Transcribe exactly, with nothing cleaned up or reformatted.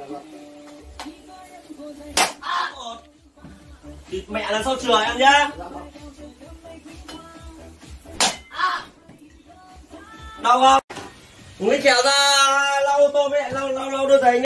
Thịt mẹ là sau chừa em nhá. Đau không? Lấy kẹo ra lau ô tô với lại lau lau lau đôi giày.